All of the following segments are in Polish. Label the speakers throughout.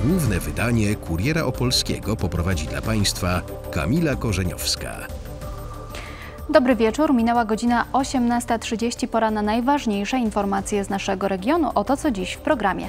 Speaker 1: Główne wydanie Kuriera Opolskiego poprowadzi dla Państwa Kamila Korzeniowska.
Speaker 2: Dobry wieczór, minęła godzina 18:30, pora na najważniejsze informacje z naszego regionu. Oto co dziś w programie.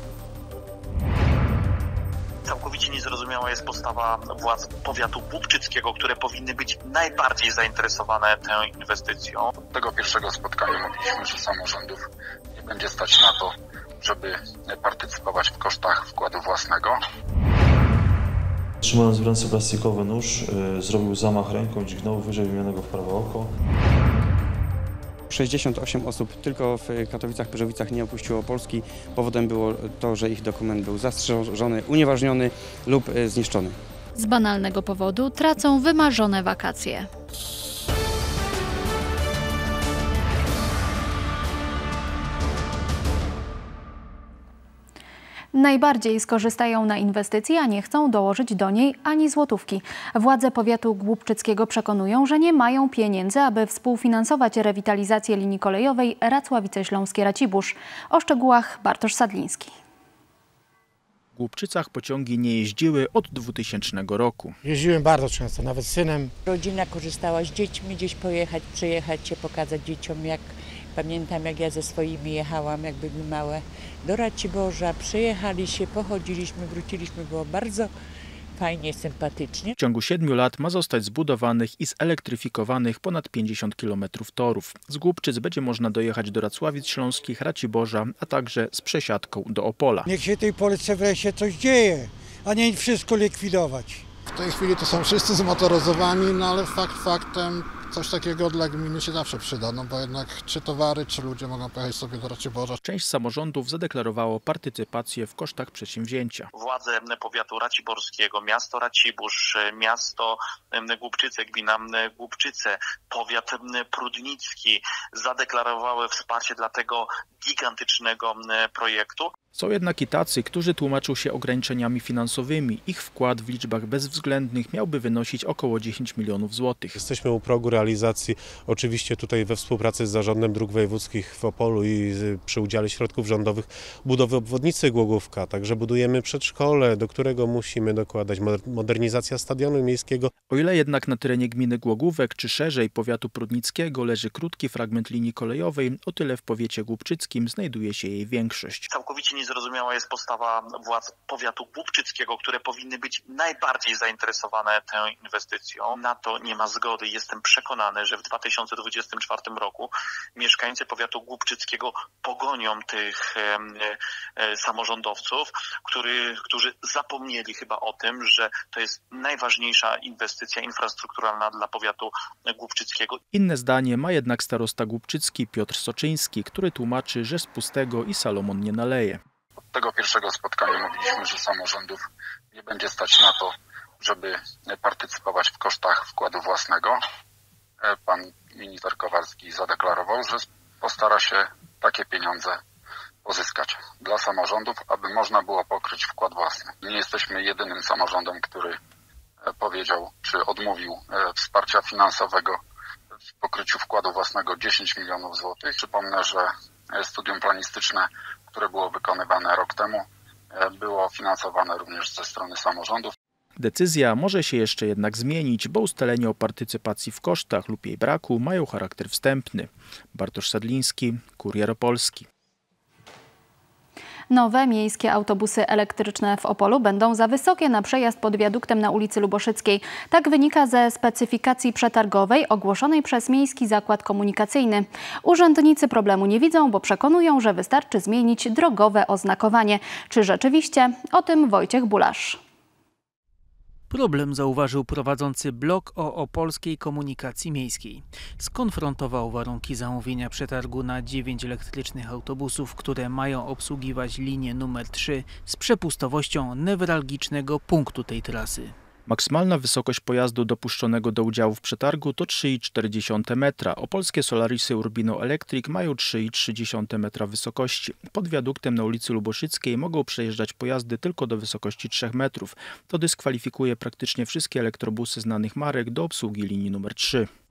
Speaker 3: Całkowicie niezrozumiała jest postawa władz powiatu głubczyckiego, które powinny być najbardziej zainteresowane tą inwestycją.
Speaker 4: Od tego pierwszego spotkania mówiliśmy, że samorządów nie będzie stać na to, żeby partycypować w kosztach wkładu własnego.
Speaker 5: Trzymając w ręce plastikowy nóż, zrobił zamach ręką, dźgnął wyżej wymienionego w prawe oko.
Speaker 6: 68 osób tylko w Katowicach, Pyrzowicach nie opuściło Polski. Powodem było to, że ich dokument był zastrzeżony, unieważniony lub zniszczony.
Speaker 2: Z banalnego powodu tracą wymarzone wakacje. Najbardziej skorzystają na inwestycji, a nie chcą dołożyć do niej ani złotówki. Władze powiatu głubczyckiego przekonują, że nie mają pieniędzy, aby współfinansować rewitalizację linii kolejowej Racławice-Śląskie-Racibórz. O szczegółach Bartosz Sadliński.
Speaker 7: W Głubczycach pociągi nie jeździły od 2000 roku.
Speaker 8: Jeździłem bardzo często, nawet z synem.
Speaker 9: Rodzina korzystała z dziećmi, gdzieś pojechać, przyjechać się, pokazać dzieciom, pamiętam jak ja ze swoimi jechałam, jak były małe, do Raciborza, przyjechali się, pochodziliśmy, wróciliśmy, było bardzo fajnie, sympatycznie.
Speaker 7: W ciągu 7 lat ma zostać zbudowanych i zelektryfikowanych ponad 50 km torów. Z Głubczyc będzie można dojechać do Racławic Śląskich, Raciborza, a także z przesiadką do Opola.
Speaker 8: Niech się tej Polsce wreszcie coś dzieje, a nie wszystko likwidować.
Speaker 10: W tej chwili to są wszyscy zmotoryzowani, no ale faktem coś takiego dla gminy się zawsze przyda, no bo jednak czy towary, czy ludzie mogą pojechać sobie do Raciborza.
Speaker 7: Część samorządów zadeklarowało partycypację w kosztach przedsięwzięcia.
Speaker 3: Władze powiatu raciborskiego, miasto Racibórz, miasto Głubczyce, gmina Głubczyce, powiat prudnicki zadeklarowały wsparcie dla tego gigantycznego projektu.
Speaker 7: Są jednak i tacy, którzy tłumaczą się ograniczeniami finansowymi. Ich wkład w liczbach bezwzględnych miałby wynosić około 10 milionów złotych.
Speaker 11: Jesteśmy u progu realizacji, oczywiście tutaj we współpracy z Zarządem Dróg Wojewódzkich w Opolu i przy udziale środków rządowych budowy obwodnicy Głogówka. Także budujemy przedszkole, do którego musimy dokładać modernizacja stadionu miejskiego.
Speaker 7: O ile jednak na terenie gminy Głogówek czy szerzej powiatu prudnickiego leży krótki fragment linii kolejowej, o tyle w powiecie głubczyckim znajduje się jej większość.
Speaker 3: Całkowicie niezrozumiała jest postawa władz powiatu głubczyckiego, które powinny być najbardziej zainteresowane tą inwestycją. Na to nie ma zgody. Jestem przekonany, że w 2024 roku mieszkańcy powiatu głubczyckiego pogonią tych samorządowców, którzy zapomnieli chyba o tym, że to jest najważniejsza inwestycja infrastrukturalna dla powiatu głubczyckiego.
Speaker 7: Inne zdanie ma jednak starosta głubczycki Piotr Soczyński, który tłumaczy, że z pustego i Salomon nie naleje.
Speaker 4: Od tego pierwszego spotkania mówiliśmy, że samorządów nie będzie stać na to, żeby partycypować w kosztach wkładu własnego. Pan minister Kowalski zadeklarował, że postara się takie pieniądze pozyskać dla samorządów, aby można było pokryć wkład własny. Nie jesteśmy jedynym samorządem, który powiedział, czy odmówił wsparcia finansowego w pokryciu wkładu własnego 10 milionów złotych. Przypomnę, że studium planistyczne, które było wykonywane rok temu, było finansowane również ze strony samorządów.
Speaker 7: Decyzja może się jeszcze jednak zmienić, bo ustalenia o partycypacji w kosztach lub jej braku mają charakter wstępny. Bartosz Sadliński, Kurier Opolski.
Speaker 2: Nowe miejskie autobusy elektryczne w Opolu będą za wysokie na przejazd pod wiaduktem na ulicy Luboszyckiej. Tak wynika ze specyfikacji przetargowej ogłoszonej przez Miejski Zakład Komunikacyjny. Urzędnicy problemu nie widzą, bo przekonują, że wystarczy zmienić drogowe oznakowanie. Czy rzeczywiście? O tym Wojciech Bulasz.
Speaker 12: Problem zauważył prowadzący blog o opolskiej komunikacji miejskiej. Skonfrontował warunki zamówienia przetargu na 9 elektrycznych autobusów, które mają obsługiwać linię numer 3 z przepustowością newralgicznego punktu tej trasy.
Speaker 7: Maksymalna wysokość pojazdu dopuszczonego do udziału w przetargu to 3,4 metra. Opolskie Solarisy Urbino Electric mają 3,3 metra wysokości. Pod wiaduktem na ulicy Luboszyckiej mogą przejeżdżać pojazdy tylko do wysokości 3 metrów. To dyskwalifikuje praktycznie wszystkie elektrobusy znanych marek do obsługi linii numer 3.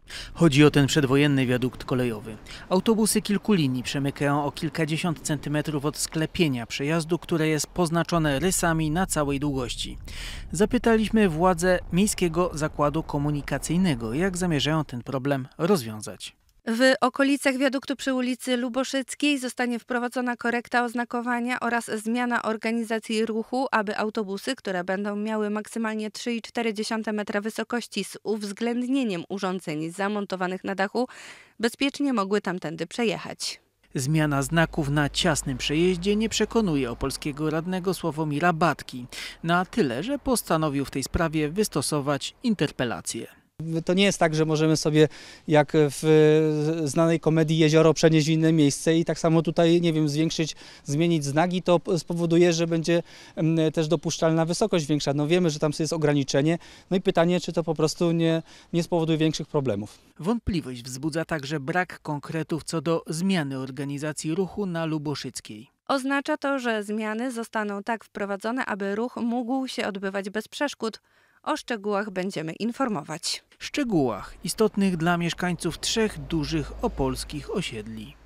Speaker 12: Chodzi o ten przedwojenny wiadukt kolejowy. Autobusy kilku linii przemykają o kilkadziesiąt centymetrów od sklepienia przejazdu, które jest poznaczone rysami na całej długości. Zapytaliśmy władze Miejskiego Zakładu Komunikacyjnego, jak zamierzają ten problem rozwiązać.
Speaker 13: W okolicach wiaduktu przy ulicy Luboszyckiej zostanie wprowadzona korekta oznakowania oraz zmiana organizacji ruchu, aby autobusy, które będą miały maksymalnie 3,4 metra wysokości z uwzględnieniem urządzeń zamontowanych na dachu, bezpiecznie mogły tamtędy przejechać.
Speaker 12: Zmiana znaków na ciasnym przejeździe nie przekonuje opolskiego radnego Sławomira Batki, na tyle, że postanowił w tej sprawie wystosować interpelację.
Speaker 14: To nie jest tak, że możemy sobie jak w znanej komedii Jezioro przenieść w inne miejsce i tak samo tutaj, nie wiem, zmienić znak i to spowoduje, że będzie też dopuszczalna wysokość większa. No wiemy, że tam jest ograniczenie, no i pytanie, czy to po prostu nie spowoduje większych problemów.
Speaker 12: Wątpliwość wzbudza także brak konkretów co do zmiany organizacji ruchu na Luboszyckiej.
Speaker 13: Oznacza to, że zmiany zostaną tak wprowadzone, aby ruch mógł się odbywać bez przeszkód. O szczegółach będziemy informować.
Speaker 12: Szczegółach istotnych dla mieszkańców 3 dużych opolskich osiedli.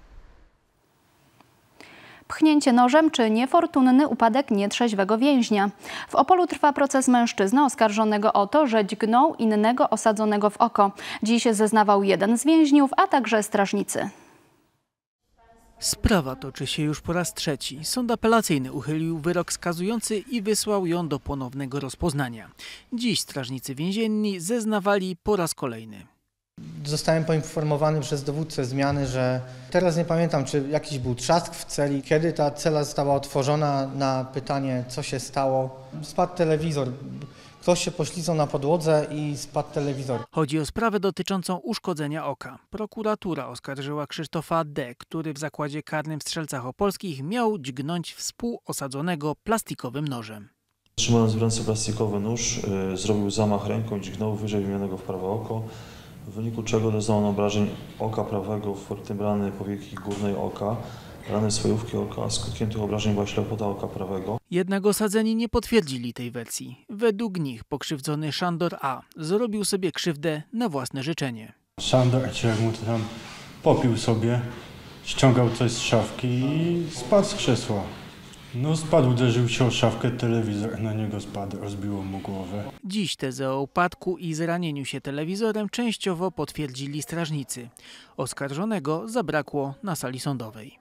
Speaker 2: Pchnięcie nożem czy niefortunny upadek nietrzeźwego więźnia. W Opolu trwa proces mężczyzny oskarżonego o to, że dźgnął innego osadzonego w oko. Dziś zeznawał jeden z więźniów, a także strażnicy.
Speaker 12: Sprawa toczy się już po raz trzeci. Sąd apelacyjny uchylił wyrok skazujący i wysłał ją do ponownego rozpoznania. Dziś strażnicy więzienni zeznawali po raz kolejny.
Speaker 15: Zostałem poinformowany przez dowódcę zmiany, że teraz nie pamiętam, czy jakiś był trzask w celi. Kiedy ta cela została otworzona, na pytanie, co się stało, spadł telewizor. Ktoś się poślizgnął na podłodze i spadł telewizor.
Speaker 12: Chodzi o sprawę dotyczącą uszkodzenia oka. Prokuratura oskarżyła Krzysztofa D., który w zakładzie karnym w Strzelcach Opolskich miał dźgnąć współosadzonego plastikowym nożem.
Speaker 5: Trzymając w ręce plastikowy nóż, zrobił zamach ręką, dźgnął wyżej wymienionego w prawe oko, w wyniku czego doznał on obrażeń oka prawego, w tym rany powieki górnej oka, rany swojówki oka, a skutkiem tych obrażeń była ślepota oka prawego.
Speaker 12: Jednak osadzeni nie potwierdzili tej wersji. Według nich pokrzywdzony Szandor A. zrobił sobie krzywdę na własne życzenie.
Speaker 16: Szandor mu to tam popił sobie, ściągał coś z szafki i spadł z krzesła. No spadł, uderzył się o szafkę, telewizor na niego spadł, rozbiło mu głowę.
Speaker 12: Dziś tezę o upadku i zranieniu się telewizorem częściowo potwierdzili strażnicy. Oskarżonego zabrakło na sali sądowej.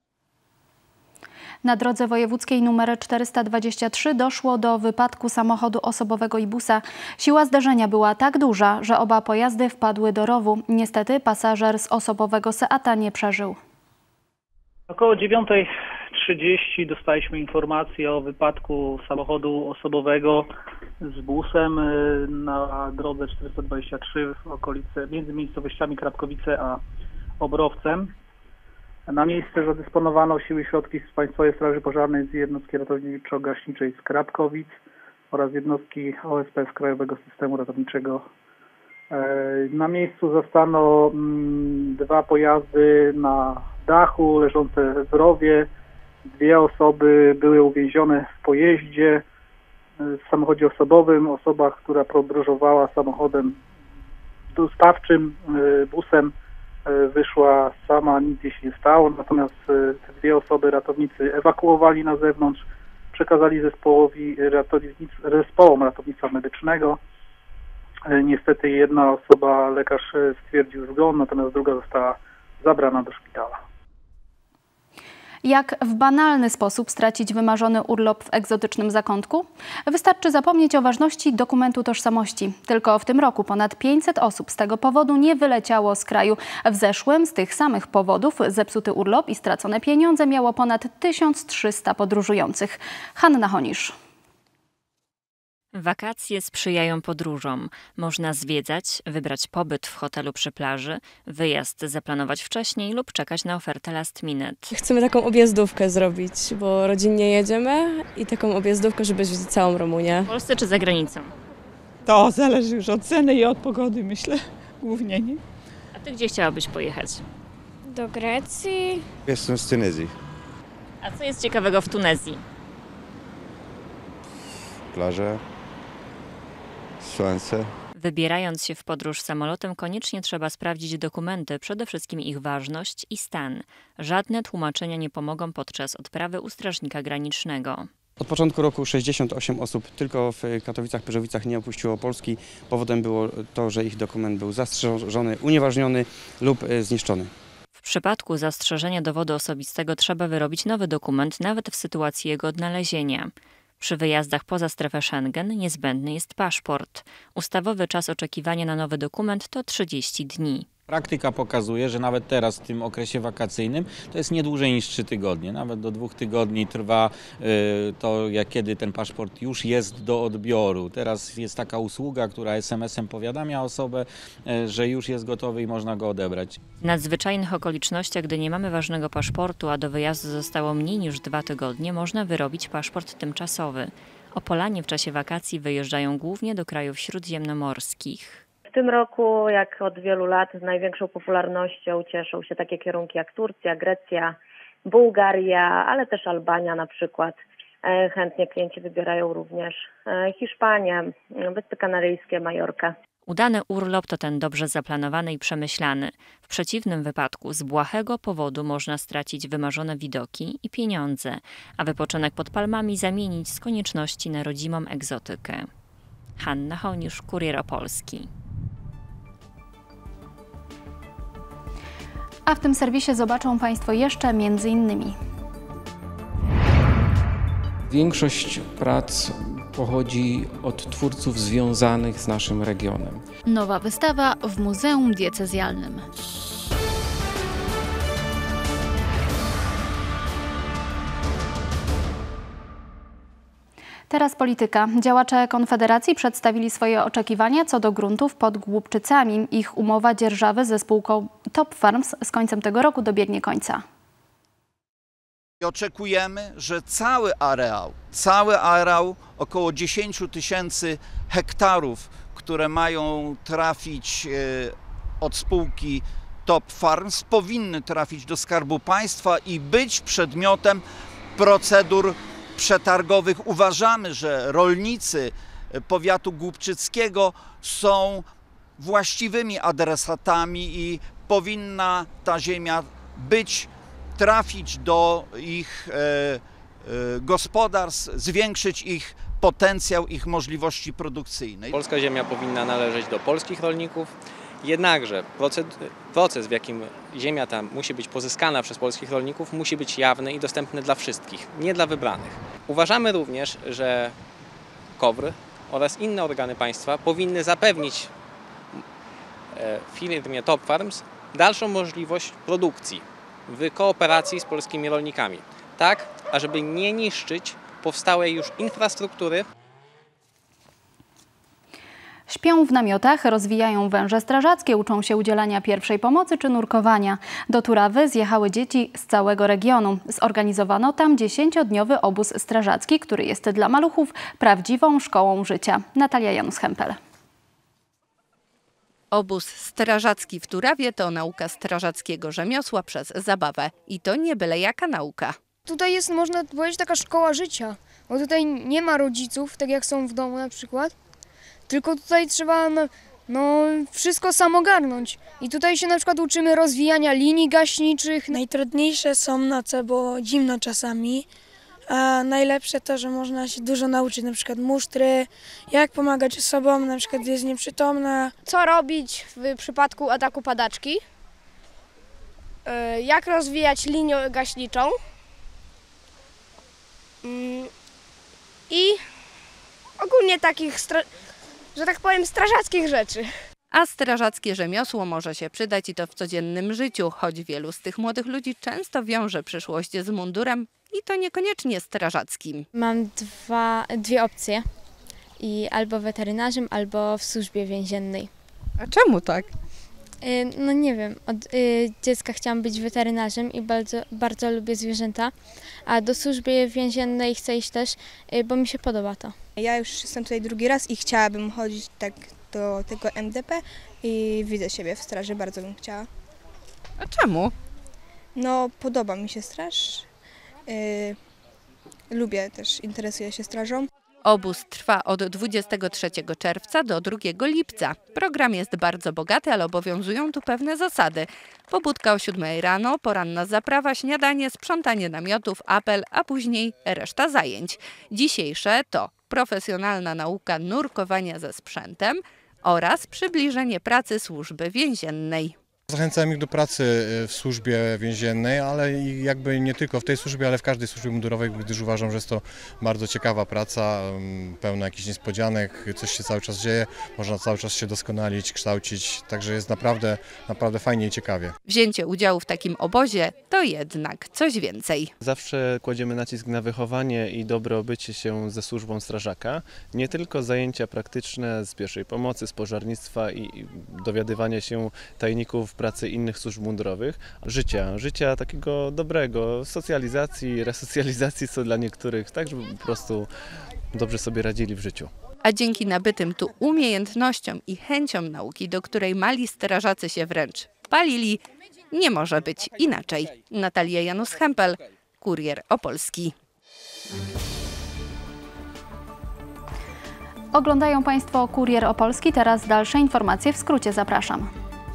Speaker 2: Na drodze wojewódzkiej nr 423 doszło do wypadku samochodu osobowego i busa. Siła zdarzenia była tak duża, że oba pojazdy wpadły do rowu. Niestety pasażer z osobowego Seata nie przeżył.
Speaker 17: Około 9:30 dostaliśmy informację o wypadku samochodu osobowego z busem na drodze 423 w okolicy między miejscowościami Krapkowice a Obrowcem. Na miejsce zadysponowano siły i środki z Państwowej Straży Pożarnej z jednostki ratowniczo-gaśniczej z Krapkowic oraz jednostki OSP z Krajowego Systemu Ratowniczego. Na miejscu zastano 2 pojazdy na dachu leżące w rowie. 2 osoby były uwięzione w pojeździe, w samochodzie osobowym. Osoba, która podróżowała samochodem dostawczym, busem, wyszła sama, nic jej się nie stało, natomiast te 2 osoby ratownicy ewakuowali na zewnątrz, przekazali zespołom ratownictwa medycznego. Niestety jedna osoba, lekarz stwierdził zgon, natomiast druga została zabrana do szpitala.
Speaker 2: Jak w banalny sposób stracić wymarzony urlop w egzotycznym zakątku? Wystarczy zapomnieć o ważności dokumentu tożsamości. Tylko w tym roku ponad 500 osób z tego powodu nie wyleciało z kraju. W zeszłym z tych samych powodów zepsuty urlop i stracone pieniądze miało ponad 1300 podróżujących. Hanna Honisz.
Speaker 18: Wakacje sprzyjają podróżom. Można zwiedzać, wybrać pobyt w hotelu przy plaży, wyjazd zaplanować wcześniej lub czekać na ofertę last minute.
Speaker 19: Chcemy taką objazdówkę zrobić, bo rodzinnie jedziemy i taką objazdówkę, żeby zwiedzić całą Rumunię.
Speaker 18: W Polsce czy za granicą?
Speaker 20: To zależy już od ceny i od pogody, myślę, głównie, nie?
Speaker 18: A ty gdzie chciałabyś pojechać?
Speaker 21: Do Grecji.
Speaker 22: Jestem z Tunezji.
Speaker 18: A co jest ciekawego w Tunezji?
Speaker 22: Plaże. Słońce.
Speaker 18: Wybierając się w podróż samolotem, koniecznie trzeba sprawdzić dokumenty, przede wszystkim ich ważność i stan. Żadne tłumaczenia nie pomogą podczas odprawy u strażnika granicznego.
Speaker 6: Od początku roku 68 osób tylko w Katowicach-Pyrzowicach nie opuściło Polski. Powodem było to, że ich dokument był zastrzeżony, unieważniony lub zniszczony.
Speaker 18: W przypadku zastrzeżenia dowodu osobistego trzeba wyrobić nowy dokument, nawet w sytuacji jego odnalezienia. Przy wyjazdach poza strefę Schengen niezbędny jest paszport. Ustawowy czas oczekiwania na nowy dokument to 30 dni.
Speaker 1: Praktyka pokazuje, że nawet teraz w tym okresie wakacyjnym to jest nie dłużej niż 3 tygodnie. Nawet do 2 tygodni trwa to, kiedy ten paszport już jest do odbioru. Teraz jest taka usługa, która SMS-em powiadamia osobę, że już jest gotowy i można go odebrać.
Speaker 18: W nadzwyczajnych okolicznościach, gdy nie mamy ważnego paszportu, a do wyjazdu zostało mniej niż 2 tygodnie, można wyrobić paszport tymczasowy. Opolanie w czasie wakacji wyjeżdżają głównie do krajów śródziemnomorskich.
Speaker 22: W tym roku, jak od wielu lat, z największą popularnością cieszą się takie kierunki jak Turcja, Grecja, Bułgaria, ale też Albania na przykład. Chętnie klienci wybierają również Hiszpanię, Wyspy Kanaryjskie, Majorkę.
Speaker 18: Udany urlop to ten dobrze zaplanowany i przemyślany. W przeciwnym wypadku z błahego powodu można stracić wymarzone widoki i pieniądze, a wypoczynek pod palmami zamienić z konieczności na rodzimą egzotykę. Hanna Honiusz, Kurier Opolski.
Speaker 2: A w tym serwisie zobaczą Państwo jeszcze m.in.
Speaker 23: Większość prac pochodzi od twórców związanych z naszym regionem.
Speaker 2: Nowa wystawa w Muzeum Diecezjalnym. Teraz polityka. Działacze Konfederacji przedstawili swoje oczekiwania co do gruntów pod Głubczycami. Ich umowa dzierżawy ze spółką Top Farms z końcem tego roku dobiegnie końca.
Speaker 24: Oczekujemy, że cały areał, około 10 000 hektarów, które mają trafić od spółki Top Farms, powinny trafić do Skarbu Państwa i być przedmiotem procedur przetargowych. Uważamy, że rolnicy powiatu głubczyckiego są właściwymi adresatami i powinna ta ziemia trafić do ich gospodarstw, zwiększyć ich potencjał, ich możliwości produkcyjne.
Speaker 25: Polska ziemia powinna należeć do polskich rolników, jednakże proces, w jakim ziemia ta musi być pozyskana przez polskich rolników, musi być jawny i dostępny dla wszystkich, nie dla wybranych. Uważamy również, że KOWR oraz inne organy państwa powinny zapewnić firmie Top Farms dalszą możliwość produkcji w kooperacji z polskimi rolnikami, tak ażeby nie niszczyć powstałej już infrastruktury.
Speaker 2: Śpią w namiotach, rozwijają węże strażackie, uczą się udzielania pierwszej pomocy czy nurkowania. Do Turawy zjechały dzieci z całego regionu. Zorganizowano tam 10-dniowy obóz strażacki, który jest dla maluchów prawdziwą szkołą życia. Natalia Janus-Hempel.
Speaker 13: Obóz strażacki w Turawie to nauka strażackiego rzemiosła przez zabawę. I to nie byle jaka nauka.
Speaker 26: Tutaj jest, można powiedzieć, taka szkoła życia, bo tutaj nie ma rodziców, tak jak są w domu na przykład, tylko tutaj trzeba wszystko sam ogarnąć. I tutaj się na przykład uczymy rozwijania linii gaśniczych.
Speaker 27: Najtrudniejsze są noce, bo zimno czasami, a najlepsze to, że można się dużo nauczyć, na przykład musztry, jak pomagać osobom, na przykład gdy jest nieprzytomna.
Speaker 21: Co robić w przypadku ataku padaczki, jak rozwijać linię gaśniczą i ogólnie takich, że tak powiem, strażackich rzeczy.
Speaker 13: A strażackie rzemiosło może się przydać i to w codziennym życiu, choć wielu z tych młodych ludzi często wiąże przyszłość z mundurem i to niekoniecznie strażackim.
Speaker 21: Mam dwie opcje. Albo weterynarzem, albo w służbie więziennej.
Speaker 13: A czemu tak?
Speaker 21: No nie wiem, od dziecka chciałam być weterynarzem i bardzo lubię zwierzęta, a do służby więziennej chcę iść też, bo mi się podoba to.
Speaker 28: Ja już jestem tutaj drugi raz i chciałabym chodzić tak do tego MDP i widzę siebie w straży, bardzo bym chciała.
Speaker 13: A czemu?
Speaker 28: No podoba mi się straż, lubię też, interesuję się strażą.
Speaker 13: Obóz trwa od 23 czerwca do 2 lipca. Program jest bardzo bogaty, ale obowiązują tu pewne zasady. Pobudka o 7 rano, poranna zaprawa, śniadanie, sprzątanie namiotów, apel, a później reszta zajęć. Dzisiejsze to profesjonalna nauka nurkowania ze sprzętem oraz przybliżenie pracy służby więziennej.
Speaker 3: Zachęcałem ich do pracy w służbie więziennej, ale jakby nie tylko w tej służbie, ale w każdej służbie mundurowej, gdyż uważam, że jest to bardzo ciekawa praca, pełna jakichś niespodzianek, coś się cały czas dzieje, można cały czas się doskonalić, kształcić, także jest naprawdę fajnie i ciekawie.
Speaker 13: Wzięcie udziału w takim obozie to jednak coś więcej.
Speaker 4: Zawsze kładziemy nacisk na wychowanie i dobre obycie się ze służbą strażaka. Nie tylko zajęcia praktyczne z pierwszej pomocy, z pożarnictwa i dowiadywanie się tajników pracy innych służb mundurowych, życia takiego dobrego, socjalizacji, resocjalizacji, co dla niektórych, tak żeby po prostu dobrze sobie radzili w życiu.
Speaker 13: A dzięki nabytym tu umiejętnościom i chęciom nauki, do której mali strażacy się wręcz palili, nie może być inaczej. Natalia Janus-Hempel, Kurier Opolski.
Speaker 2: Oglądają Państwo Kurier Opolski. Teraz dalsze informacje w skrócie zapraszam.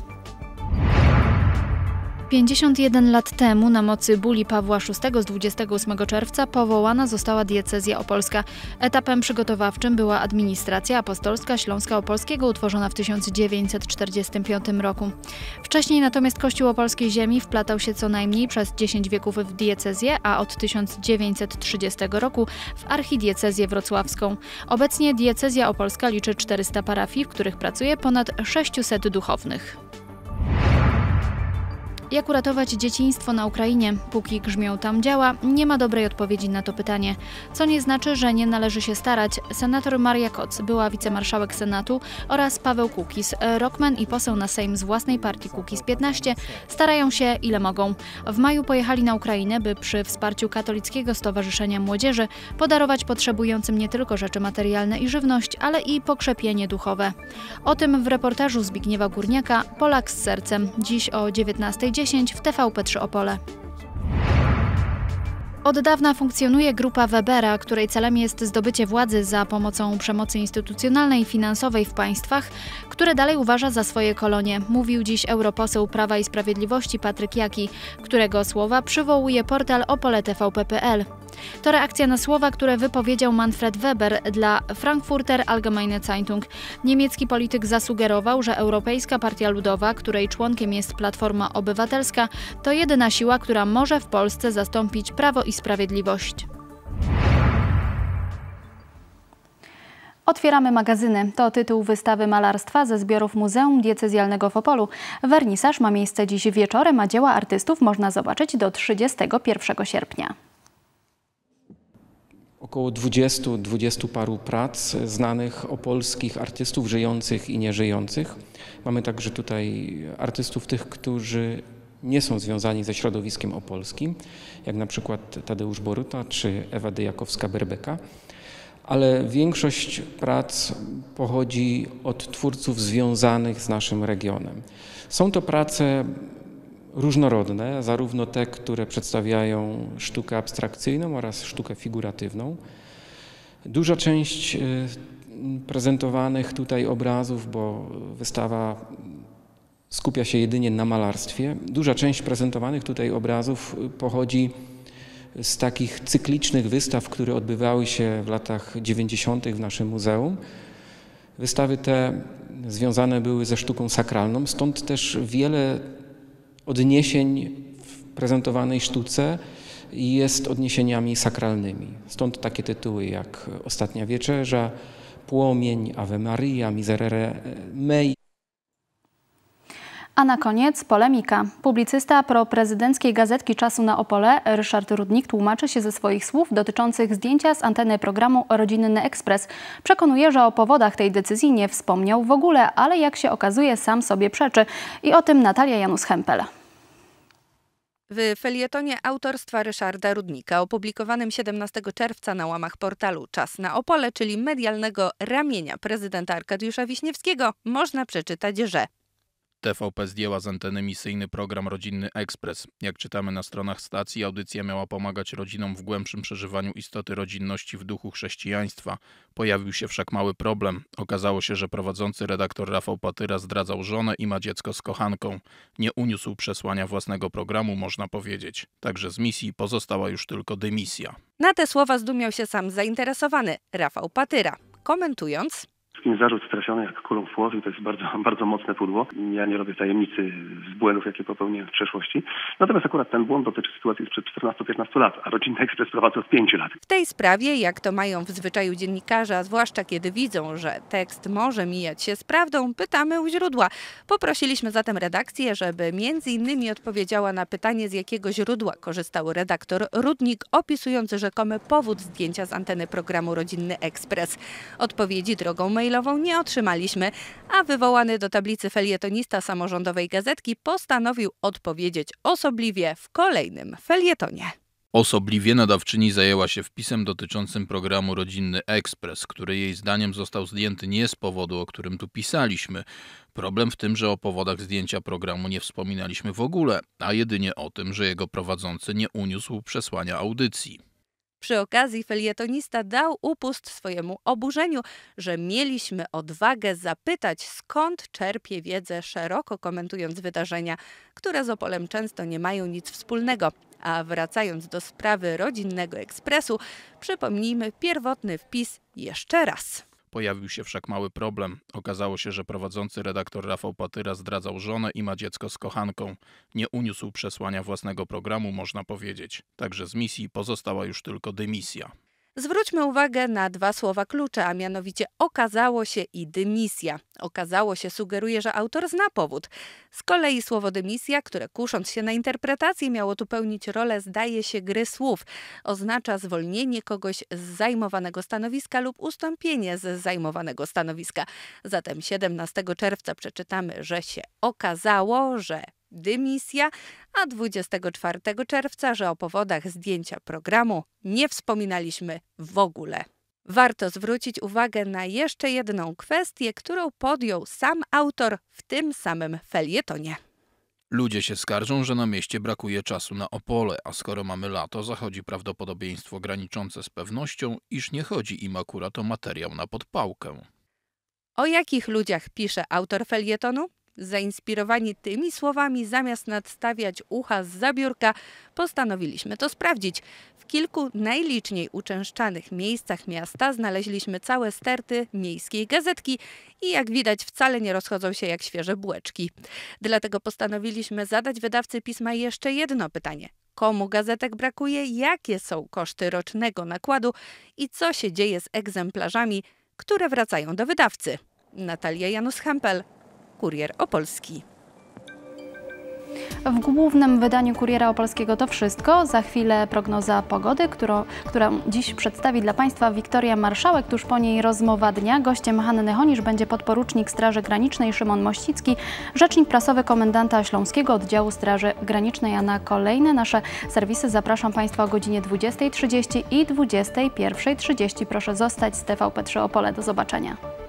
Speaker 2: 51 lat temu na mocy bulli Pawła VI z 28 czerwca powołana została diecezja opolska. Etapem przygotowawczym była administracja apostolska Śląska Opolskiego utworzona w 1945 roku. Wcześniej natomiast Kościół Opolskiej Ziemi wplatał się co najmniej przez 10 wieków w diecezję, a od 1930 roku w archidiecezję wrocławską. Obecnie diecezja opolska liczy 400 parafii, w których pracuje ponad 600 duchownych. Jak uratować dzieciństwo na Ukrainie? Póki grzmią tam działa, nie ma dobrej odpowiedzi na to pytanie. Co nie znaczy, że nie należy się starać. Senator Maria Koc, była wicemarszałek Senatu, oraz Paweł Kukiz, rockman i poseł na Sejm z własnej partii Kukiz 15, starają się ile mogą. W maju pojechali na Ukrainę, by przy wsparciu Katolickiego Stowarzyszenia Młodzieży podarować potrzebującym nie tylko rzeczy materialne i żywność, ale i pokrzepienie duchowe. O tym w reportażu Zbigniewa Górniaka Polak z sercem. Dziś o 19:10 w TVP3 Opole. Od dawna funkcjonuje grupa Webera, której celem jest zdobycie władzy za pomocą przemocy instytucjonalnej i finansowej w państwach, które dalej uważa za swoje kolonie, mówił dziś europoseł Prawa i Sprawiedliwości Patryk Jaki, którego słowa przywołuje portal opole.tvp.pl. To reakcja na słowa, które wypowiedział Manfred Weber dla Frankfurter Allgemeine Zeitung. Niemiecki polityk zasugerował, że Europejska Partia Ludowa, której członkiem jest Platforma Obywatelska, to jedyna siła, która może w Polsce zastąpić Prawo i Sprawiedliwość. Otwieramy magazyny. To tytuł wystawy malarstwa ze zbiorów Muzeum Diecezjalnego w Opolu. Wernisaż ma miejsce dziś wieczorem, a dzieła artystów można zobaczyć do 31 sierpnia.
Speaker 23: Około 20 paru prac znanych opolskich artystów żyjących i nieżyjących. Mamy także tutaj artystów tych, którzy nie są związani ze środowiskiem opolskim, jak na przykład Tadeusz Boruta czy Ewa Dyjakowska-Berbeka, ale większość prac pochodzi od twórców związanych z naszym regionem. Są to prace różnorodne, zarówno te, które przedstawiają sztukę abstrakcyjną oraz sztukę figuratywną. Duża część prezentowanych tutaj obrazów, bo wystawa skupia się jedynie na malarstwie, duża część prezentowanych tutaj obrazów pochodzi z takich cyklicznych wystaw, które odbywały się w latach 90. w naszym muzeum. Wystawy te związane były ze sztuką sakralną, stąd też wiele odniesień w prezentowanej sztuce jest odniesieniami sakralnymi. Stąd takie tytuły jak Ostatnia Wieczerza, Płomień, Ave Maria, Miserere Mei.
Speaker 2: A na koniec polemika. Publicysta proprezydenckiej gazetki Czasu na Opole Ryszard Rudnik tłumaczy się ze swoich słów dotyczących zdjęcia z anteny programu Rodzinny Ekspres. Przekonuje, że o powodach tej decyzji nie wspomniał w ogóle, ale jak się okazuje sam sobie przeczy. I o tym Natalia Janus-Hempel.
Speaker 13: W felietonie autorstwa Ryszarda Rudnika, opublikowanym 17 czerwca na łamach portalu Czas na Opole, czyli medialnego ramienia prezydenta Arkadiusza Wiśniewskiego, można przeczytać, że
Speaker 5: TVP zdjęła z anteny misyjny program Rodzinny Ekspres. Jak czytamy na stronach stacji, audycja miała pomagać rodzinom w głębszym przeżywaniu istoty rodzinności w duchu chrześcijaństwa. Pojawił się wszak mały problem. Okazało się, że prowadzący redaktor Rafał Patyra zdradzał żonę i ma dziecko z kochanką. Nie uniósł przesłania własnego programu, można powiedzieć. Także z misji pozostała już tylko dymisja.
Speaker 7: Na te słowa zdumiał się sam zainteresowany Rafał Patyra, komentując:
Speaker 8: Zarzut trafiony jak kulą w łowiu to jest bardzo, bardzo mocne pudło. Ja nie robię tajemnicy z błędów, jakie popełniłem w przeszłości. Natomiast akurat ten błąd dotyczy sytuacji sprzed 14-15 lat, a Rodzinny Ekspres prowadzę od 5 lat.
Speaker 7: W tej sprawie, jak to mają w zwyczaju dziennikarza, zwłaszcza kiedy widzą, że tekst może mijać się z prawdą, pytamy u źródła. Poprosiliśmy zatem redakcję, żeby m.in. odpowiedziała na pytanie, z jakiego źródła korzystał redaktor Rudnik, opisujący rzekomy powód zdjęcia z anteny programu Rodzinny Ekspres. Odpowiedzi drogą mailową nie otrzymaliśmy, a wywołany do tablicy felietonista samorządowej gazetki postanowił odpowiedzieć osobliwie w kolejnym felietonie.
Speaker 5: Osobliwie nadawczyni zajęła się wpisem dotyczącym programu Rodzinny Ekspres, który jej zdaniem został zdjęty nie z powodu, o którym tu pisaliśmy. Problem w tym, że o powodach zdjęcia programu nie wspominaliśmy w ogóle, a jedynie o tym, że jego prowadzący nie uniósł przesłania audycji.
Speaker 7: Przy okazji felietonista dał upust swojemu oburzeniu, że mieliśmy odwagę zapytać, skąd czerpie wiedzę, szeroko komentując wydarzenia, które z Opolem często nie mają nic wspólnego. A wracając do sprawy Rodzinnego Ekspresu, przypomnijmy pierwotny wpis jeszcze raz.
Speaker 5: Pojawił się wszak mały problem. Okazało się, że prowadzący redaktor Rafał Patyra zdradzał żonę i ma dziecko z kochanką. Nie uniósł przesłania własnego programu, można powiedzieć. Także z misji pozostała już tylko dymisja.
Speaker 7: Zwróćmy uwagę na dwa słowa klucze, a mianowicie okazało się i dymisja. Okazało się sugeruje, że autor zna powód. Z kolei słowo dymisja, które kusząc się na interpretację miało tu pełnić rolę, zdaje się, gry słów. Oznacza zwolnienie kogoś z zajmowanego stanowiska lub ustąpienie z zajmowanego stanowiska. Zatem 17 czerwca przeczytamy, że się okazało, że dymisja, a 24 czerwca, że o powodach zdjęcia programu nie wspominaliśmy w ogóle. Warto zwrócić uwagę na jeszcze jedną kwestię, którą podjął sam autor w tym samym felietonie.
Speaker 5: Ludzie się skarżą, że na mieście brakuje czasu na Opole, a skoro mamy lato, zachodzi prawdopodobieństwo graniczące z pewnością, iż nie chodzi im akurat o materiał na podpałkę.
Speaker 7: O jakich ludziach pisze autor felietonu? Zainspirowani tymi słowami, zamiast nadstawiać ucha z zabiórka, postanowiliśmy to sprawdzić. W kilku najliczniej uczęszczanych miejscach miasta znaleźliśmy całe sterty miejskiej gazetki i jak widać wcale nie rozchodzą się jak świeże bułeczki. Dlatego postanowiliśmy zadać wydawcy pisma jeszcze jedno pytanie. Komu gazetek brakuje, jakie są koszty rocznego nakładu i co się dzieje z egzemplarzami, które wracają do wydawcy? Natalia Janus-Hampel, Kurier Opolski.
Speaker 2: W głównym wydaniu Kuriera Opolskiego to wszystko. Za chwilę prognoza pogody, którą dziś przedstawi dla Państwa Wiktoria Marszałek. Tuż po niej rozmowa dnia. Gościem Hanny Honisz będzie podporucznik Straży Granicznej Szymon Mościcki, rzecznik prasowy komendanta Śląskiego Oddziału Straży Granicznej. A na kolejne nasze serwisy zapraszam Państwa o godzinie 20:30 i 21:30. Proszę zostać z TVP3 Opole. Do zobaczenia.